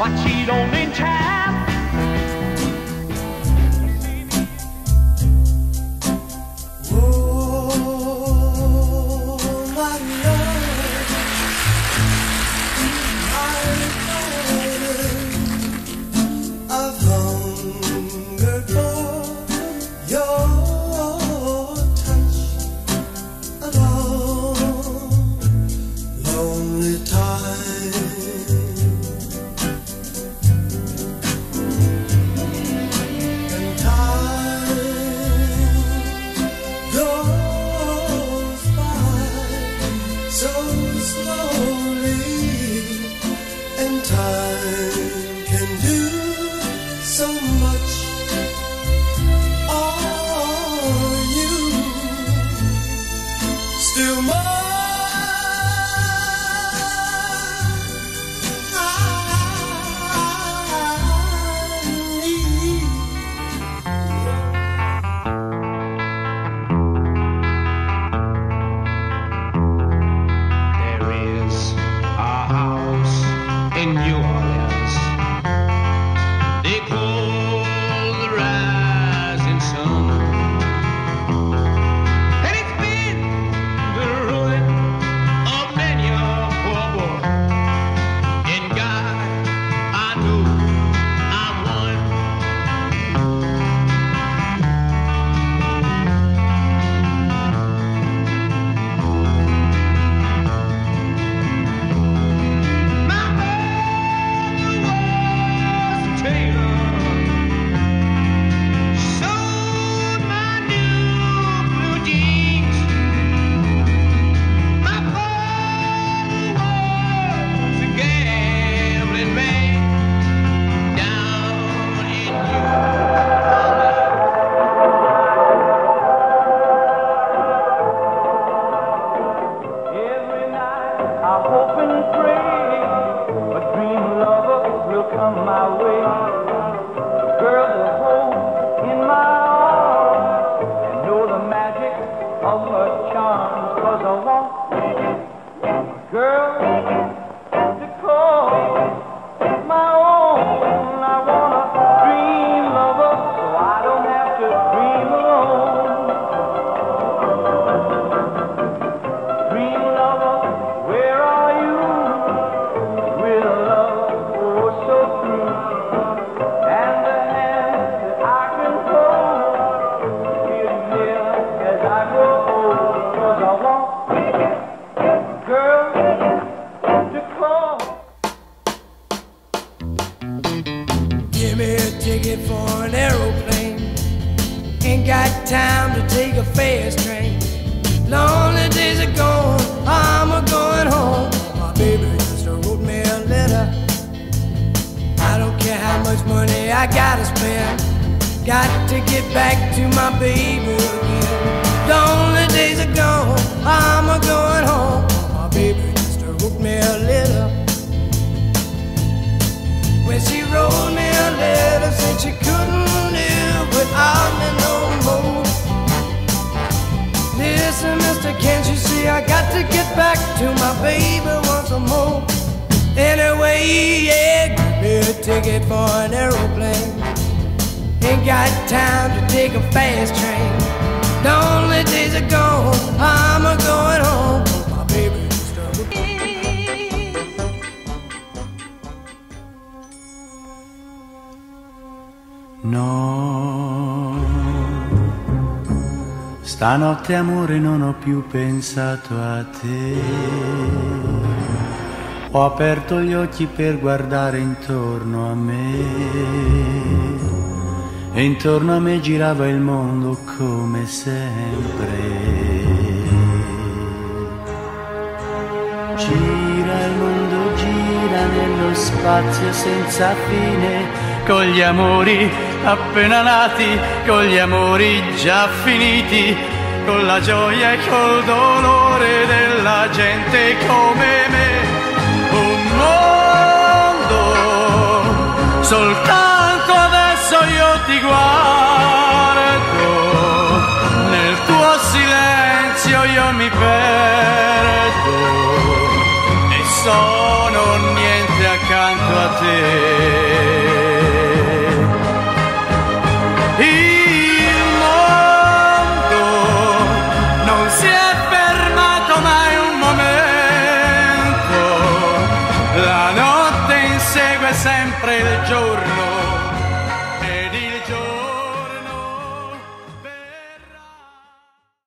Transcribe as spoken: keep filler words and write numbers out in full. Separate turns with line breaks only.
might cheat on in time.
Stanotte amore non ho più pensato a te, ho aperto gli occhi per guardare intorno a me e intorno a me girava il mondo come sempre. Gira il mondo, gira nello spazio senza fine, con gli amori appena nati, con gli amori già finiti, con la gioia e col dolore della gente come me. Un mondo, soltanto adesso io ti guardo, nel tuo silenzio io mi perdo e sono niente accanto a te. notte insegue sempre il giorno.